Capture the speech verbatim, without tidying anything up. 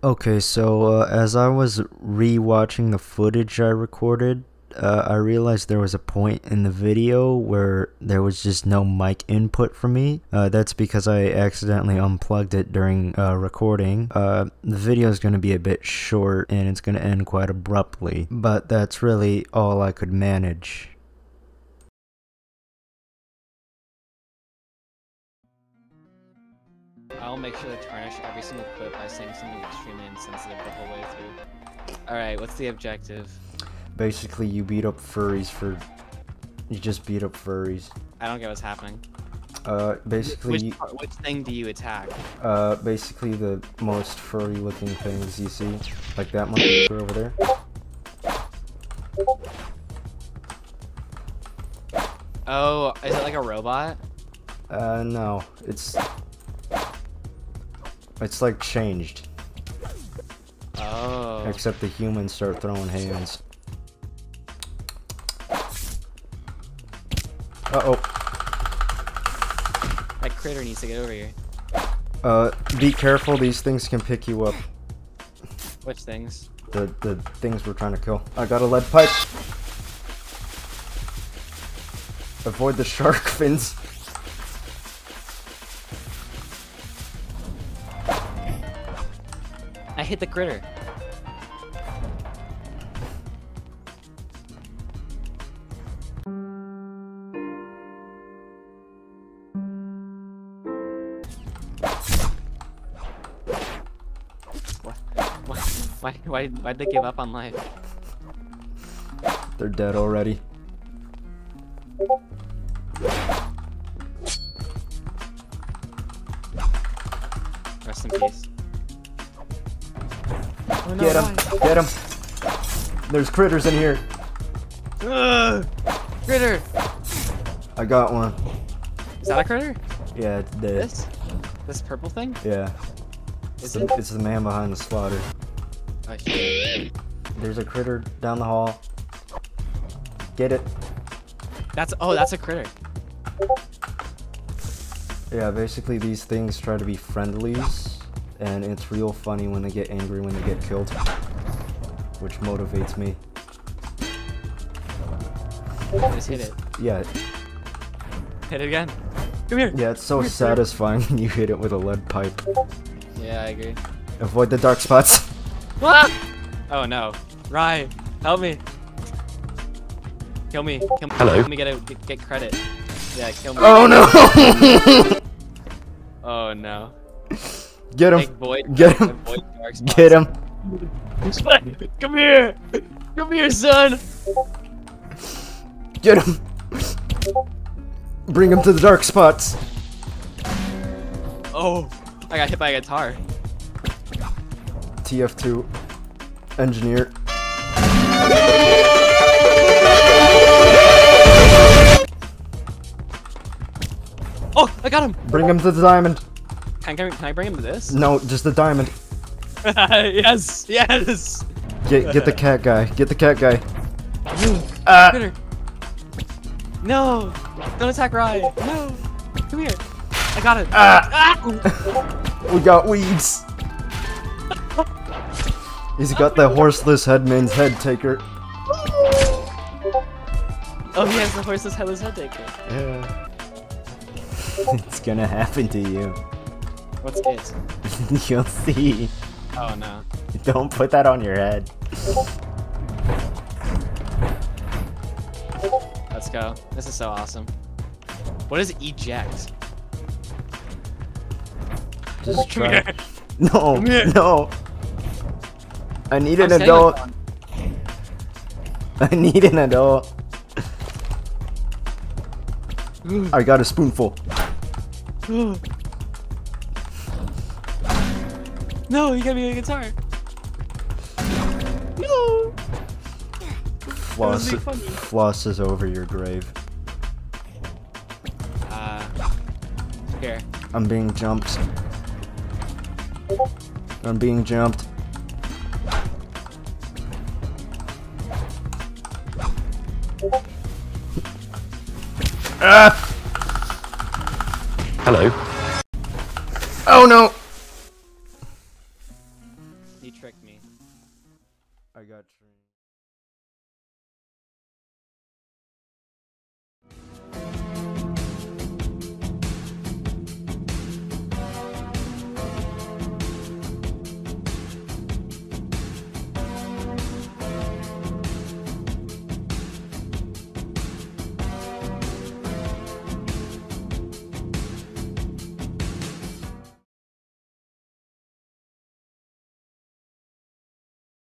Okay, so uh, as I was re-watching the footage I recorded, uh, I realized there was a point in the video where there was just no mic input for me. Uh, that's because I accidentally unplugged it during uh, recording. Uh, the video is going to be a bit short and it's going to end quite abruptly, but that's really all I could manage. I'll make sure to tarnish every single clip by saying something extremely insensitive the whole way through. Alright, what's the objective? Basically, you beat up furries for... You just beat up furries. I don't get what's happening. Uh, basically... Which, part, which thing do you attack? Uh, basically the most furry-looking things you see. Like that motherfucker over there. Oh, is it like a robot? Uh, no. It's... It's like changed. Oh. Except the humans start throwing hands. Uh-oh. That critter needs to get over here. Uh, be careful, these things can pick you up. Which things? The, the things we're trying to kill. I got a lead pipe. Avoid the shark fins. I hit the critter. What? Why? Why? Why? Why'd they give up on life? They're dead already. Rest in peace. Oh, no, Get him! why? Get him! There's critters in here! Ugh! Critter! I got one. Is that a critter? Yeah, it's dead. This? This purple thing? Yeah. It's Is the, it? it's the man behind the slaughter. Oh, shit. There's a critter down the hall. Get it. That's oh, that's a critter. Yeah, basically these things try to be friendlies, and it's real funny when they get angry when they get killed. Which motivates me. Just hit it. Yeah, Hit it again. Come here. yeah, it's so Come here, satisfying when you hit it with a lead pipe. Yeah, I agree. Avoid the dark spots. Ah! Oh no. Rye, help me. Kill me. Kill me. Hello. Let me get a get, get credit. Yeah, kill me. Oh no! Oh no. Get Take him! void. Get him! Avoid dark spots. Get him! Come here. Come here, son. Get him! Bring him to the dark spots. Oh, I got hit by a guitar. T F two engineer. Oh, I got him. Bring him to the diamond. Can, can, can I bring him to this? No, just the diamond. Yes, yes. Get get the cat guy. Get the cat guy. Ah. Critter. No, don't attack Rye. No, come here. I got it. Ah. Ah. We got weeds. He's got the horseless headman's head taker. Oh, he has the horseless headless head taker. Yeah. It's gonna happen to you. What's it? You'll see. Oh no. Don't put that on your head. Let's go. This is so awesome. What is eject? Just Come try. here. No, Come here. no. I need I'm an staying adult. with I need an adult. I got a spoonful. No, you got me a guitar. No. Floss, be funny. floss is over your grave. Uh, here. I'm being jumped. I'm being jumped. Ah! Hello. Oh no! He tricked me. I got trained.